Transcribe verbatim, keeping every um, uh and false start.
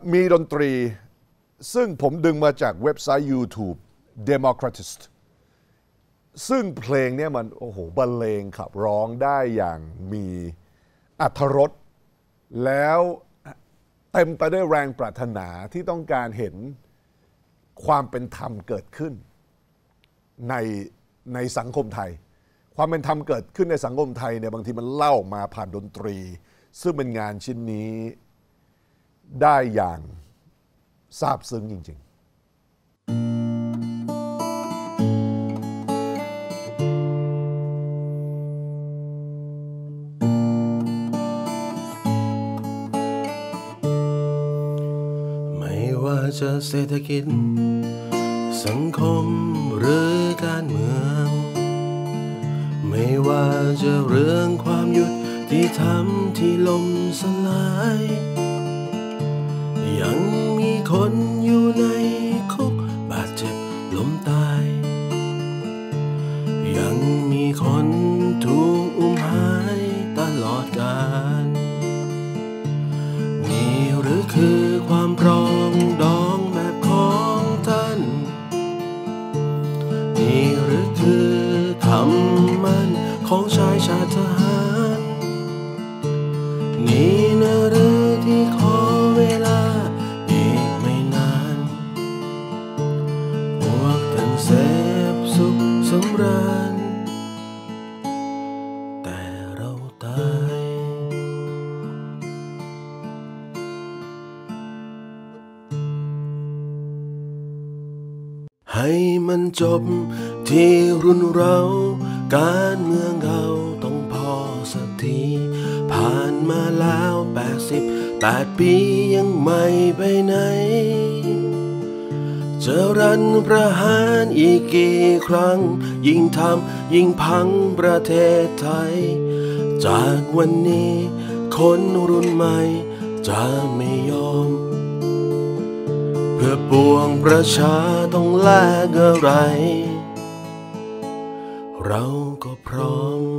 มีดนตรีซึ่งผมดึงมาจากเว็บไซต์ YouTube Democratist ซึ่งเพลงนี้มันโอ้โหบรรเลงขับร้องได้อย่างมีอรรถรสแล้วเต็มไปด้วยแรงปรารถนาที่ต้องการเห็นความเป็นธรรมเกิดขึ้นในในสังคมไทยความเป็นธรรมเกิดขึ้นในสังคมไทยเนี่ยบางทีมันเล่ามาผ่านดนตรีซึ่งเป็นงานชิ้นนี้ได้อย่างซาบซึ้งจริงๆไม่ว่าจะเศรษฐกิจสังคมหรือการเมืองไม่ว่าจะเรื่องความยุติธรรมที่ล่มสลายยังมีคนอยู่ในคุกบาดเจ็บล้มตายยังมีคนถูกอุ้มหายตลอดกาลนี่หรือคือความปรองดองแบบของท่านนี่หรือคือคำมั่นของชายชาติทหารนี่นะหรือที่ขอเวลาอีกไม่นานพวกท่านเสพสุขสำราญแต่เราตายให้มันจบที่รุ่นเราการเมืองเราต้องพอสักทีผ่านมาแล้วแปดสิบแปดปียังไม่ไปไหนจะรันประหารอีกกี่ครั้งยิ่งทำยิ่งพังประเทศไทยจากวันนี้คนรุ่นใหม่จะไม่ยอมเพื่อปวงประชาต้องแลกอะไรเราก็พร้อม